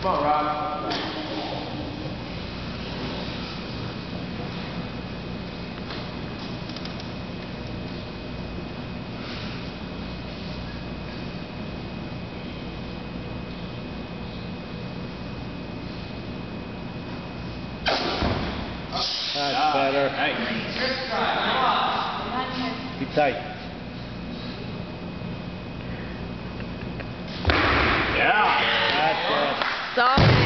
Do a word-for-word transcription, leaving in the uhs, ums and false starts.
Come on, Rob. That's better. Nice. Keep tight. Yeah. That's it. Soft.